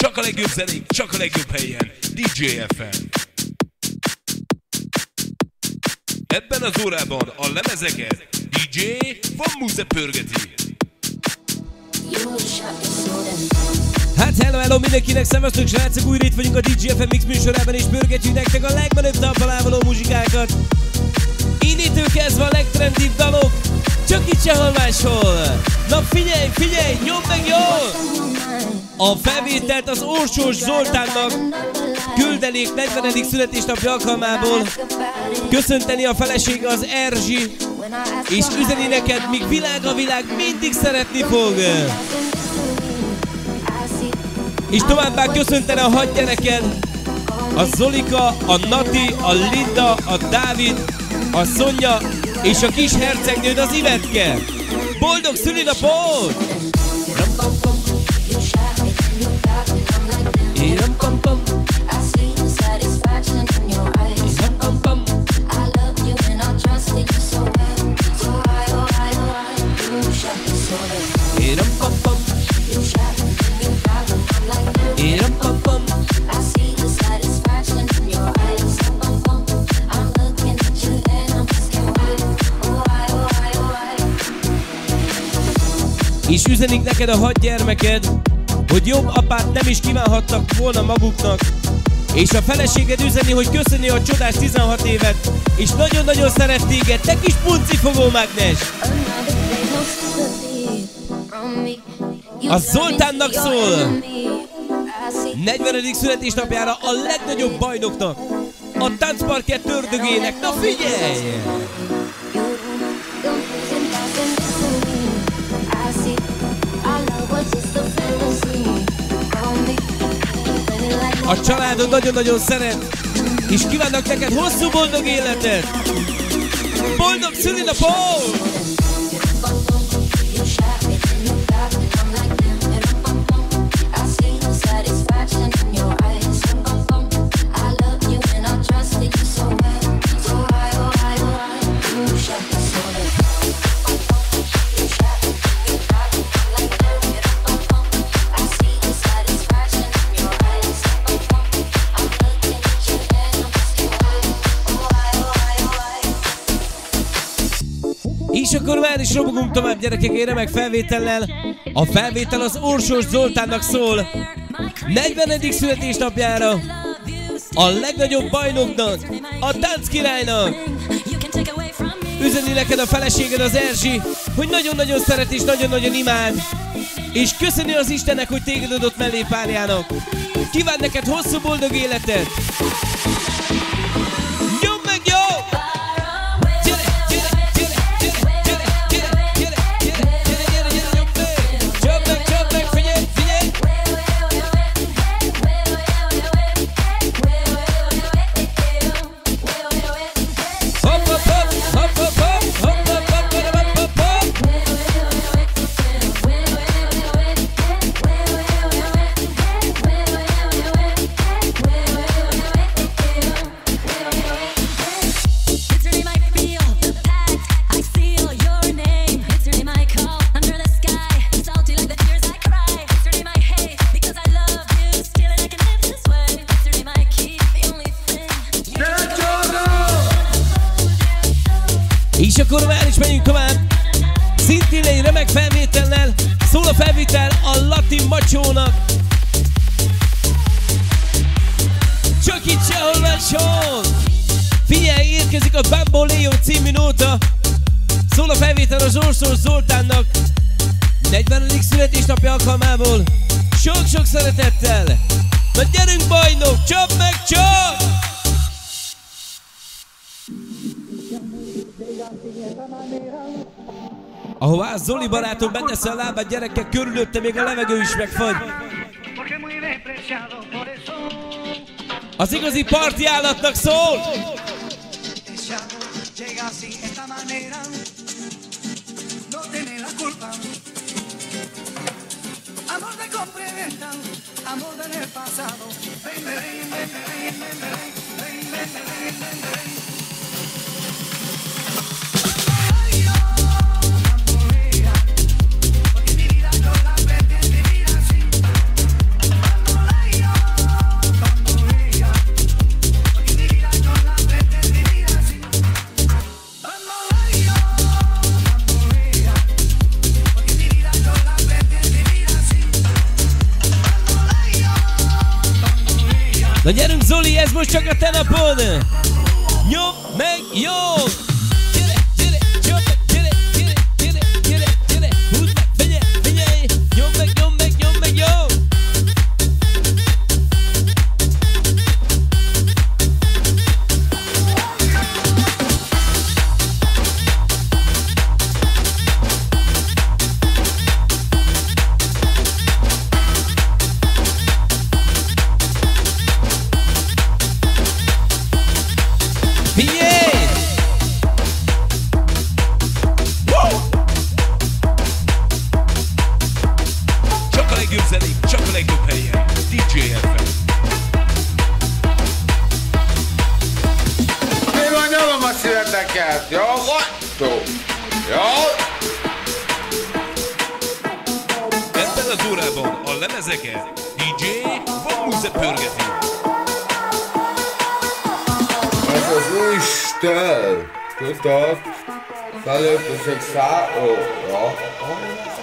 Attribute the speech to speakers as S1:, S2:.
S1: Csak a legjobb zenék, csak a legjobb helyen. DJ FM. Ebben az órában a lemezeket DJ Van Muze pörgeti.
S2: Hát hello mindenkinek, szevasztok srácok, újra itt vagyunk a DJ FM Mix műsorában, és pörgetjük nektek a legmenőbb talpalávaló muzsikákat. Innitől kezdve a legtrendibb dalok, csak itt sehol máshol. Na figyelj, nyomd meg jól! A felvételt az Orsós Zoltánnak küldenék 40. születésnapja alkalmából. Köszönteni a felesége az Erzsi, és üzeni neked, míg világ a világ mindig szeretni fog. És továbbá köszönteni a 6 gyereked, a Zolika, a Nati, a Linda, a Dávid, a Szonya és a kis hercegnőd, az Ivetke. Boldog szülinapot! És üzenik neked a 6 gyermeked, hogy jobb apát nem is kívánhattak volna maguknak. És a feleséged üzeni, hogy köszöni a csodás 16 évet, és nagyon-nagyon szeret téged, te kis puncifogó mágnes! A Zoltánnak szól! 40. születésnapjára a legnagyobb bajnoknak, a táncparkett ördögének, na figyelj! A családod nagyon-nagyon szeret, és kívánnak neked hosszú boldog életet! Boldog szülinapot! És akkor már is robogunk tovább, gyerekek, remek felvétellel. A felvétel az Orsós Zoltánnak szól. 40. születésnapjára a legnagyobb bajnoknak, a tánckirálynak. Üzeni neked a feleséged az Erzsi, hogy nagyon-nagyon szeret és nagyon-nagyon imád. És köszöni az Istennek, hogy téged adott mellé párjának. Kíván neked hosszú boldog életet. Nyomd meg jó! És akkor már is menjünk tovább. Szintén egy remek felvétellel szól a felvétel a Latin Macsónak. Csak itt sehol máshol. Figyelj, érkezik a Bamboleo című nóta. Szól a felvétel az Orsós Zoltánnak 40. születésnapja alkalmából. Sok-sok szeretettel. Na gyerünk bajnok, csap meg csap! Ahová Zoli barátom beteszi a lábát, gyerekek, körülötte még a levegő is megfagy. Az igazi parti állatnak szól!
S3: Porque mi vida yo la pretendí vivir así.
S2: Na gyerünk Zoli, ez most csak a te napod! Nyom meg jó! Gyere, gyere, nyom meg, gyere, gyere, gyere, gyere, gyere! Húzd meg, figyelj, figyelj! Nyom meg, nyom meg, nyom meg jó!
S3: Jó, lattó! Jó!
S1: Ebben az órában a lemezeket DJ Van Muze pörgeti.
S3: Ez az új stel, tudod? Felépülség jó?